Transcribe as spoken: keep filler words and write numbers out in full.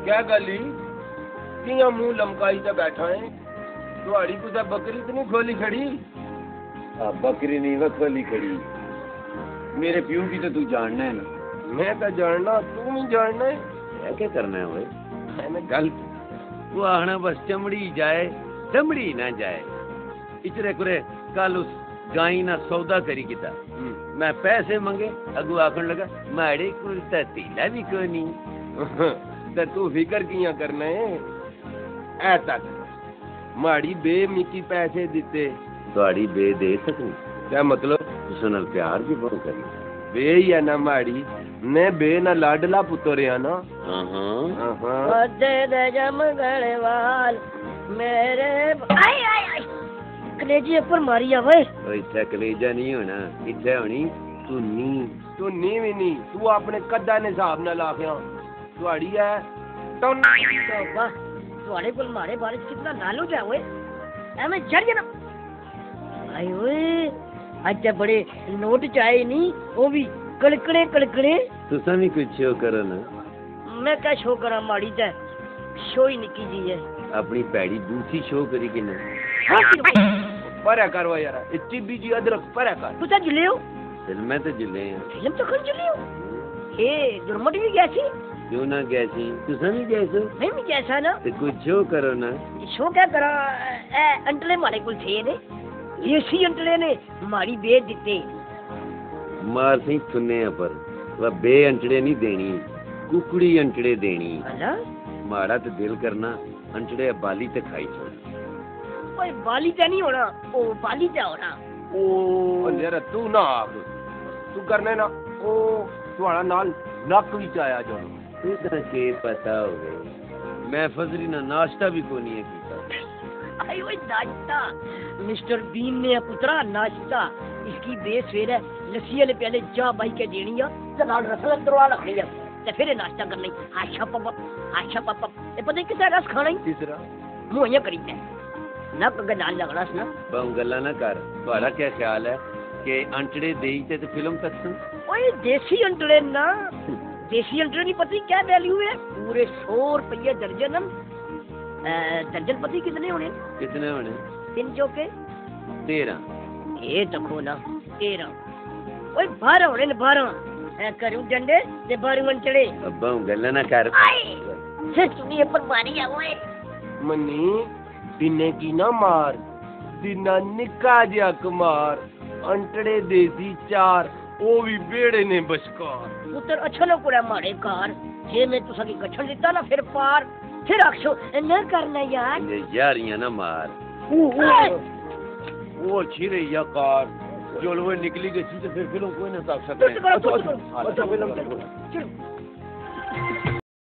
क्या गली किया मुंह लमकाई तो बैठा है तुहाड़ी कुछ बकरी तो नहीं खोली खड़ी आ, बकरी नहीं वह खोली खड़ी मेरे प्यू की तो तू जानना है ना मैं तो जानना तू नहीं जानना है क्या क्या करना है भाई मैंने गल तू आना बस चमड़ी जाए दमड़ी ना जाए इतरे कुरे कल उस गाई ना सौदा करी किता मैं पैसे मंगे अगू आखन लगा माड़े कुल तीला भी को नहीं तो तू फिकर किया करना है ऐ तक माड़ी बे मिकी पैसे दिते थोड़ी बे दे सकूं क्या मतलब तुस नाल प्यार भी बहुत करी बे ही है ना माड़ी ने बे ना लाडला पुत्र है ना हां हां हां दे दे जमगढ़ वाल मेरे आई आई आई कलेजे पर मारी आवे ओए इथे कलेजा नहीं होना इथे होनी सुन्नी तू नी भी नहीं तू अपने कद्दा ने हिसाब नाल आखिया तुहाड़ी है तो तौबा ਤੁਹਾਡੇ ਕੋਲ ਮਾਰੇ ਬਾਰੇ ਕਿੰਨਾ ਨਾਲੂ ਜਾ ਓਏ ਐਵੇਂ ਜੜ ਜਣਾ ਆਏ ਓਏ ਅੱਜ ਬੜੇ ਨੋਟ ਚਾਏ ਨਹੀਂ ਉਹ ਵੀ ਕੜਕੜੇ ਕੜਕੜੇ ਤੁਸੀਂ ਵੀ ਕੁਝ ਸ਼ੋ ਕਰੋ ਨਾ ਮੈਂ ਕਾ ਸ਼ੋ ਕਰਾਂ ਮਾੜੀ ਤੇ ਸ਼ੋ ਹੀ ਨਿੱਕੀ ਜੀ ਹੈ ਆਪਣੀ ਪੈੜੀ ਦੂਸਰੀ ਸ਼ੋ ਕਰੀ ਕਿਨੇ ਪਰਿਆ ਕਰਵਾ ਯਾਰ ਇਹ ਟੀਬੀ ਜੀ ਅਦਰਕ ਪਰਿਆ ਕਰ ਤੂੰ ਤਾਂ ਜੁਲੇ ਹੋ ਫਿਲਮਾਂ ਤੇ ਜੁਲੇ ਆ ਫਿਲਮ ਤਾਂ ਕਰ ਜੁਲੇ ਹੋ ਇਹ ਦੁਰਮਟ ਵੀ ਗਿਆ ਸੀ क्यों ना गए सी तुसा भी गए सो मैं भी जैसा ना तो कुछ शो करो ना शो क्या करा ए अंटले मारे कुल थे ने ये सी अंटले ने मारी बेच दिते मार सही थुन्ने पर वह बे अंटड़े नहीं देनी कुकड़ी अंटड़े देनी अला मारा तो दिल करना अंटड़े बाली ते खाई छोड़ ओए बाली ते नहीं होना ओ बाली ते होना ओ यार तू ना आप तू करने ना ओ तुम्हारा नाल नक भी आया जो तुझा के पता हो गए मैं फजरी ना नाश्ता भी को नहीं है कीता आई ओए नाश्ता मिस्टर बीन ने पुत्रा नाश्ता इसकी बेस फिर है लस्सी वाले पहले जा भाई के देनी है ते नाल रसला दरवा रखनी है ते फिर नाश्ता करनी आशा पापा आशा पापा ए पता किसे रस खाना ही तीसरा मुंह करी दे नक के नाल लगना स ना बहु गल्ला ना कर तुम्हारा क्या ख्याल है कि अंटड़े देई ते फिल्म तक सुन ओए देसी अंटड़े ना देसी अंटड़े नहीं पता क्या वैल्यू है पूरे सौ रुपये दर्जन दर्जन पता कितने होने कितने होने तीन चौके तेरह ये देखो ना तेरह ओए बारह होने ने बारह करूं डंडे ते बारह अंटड़े अब्बा गल्ला ना कर से सुनिए पर मारी आ ओए मनी दिने की ना मार दिना निका जिया कुमार अंटड़े देसी चार ओ भी बेड़े ने बशकार पुत्र अच्छा ना कुड़ा मारे कार जे मैं तुसा की गठन दिता ना फिर पार फिर अक्षो न करना यार ये यारियां ना मार वो छिरे या कार जो लोग निकली गई थी तो फिर फिल्म कोई ना ताक सकता अच्छा फिल्म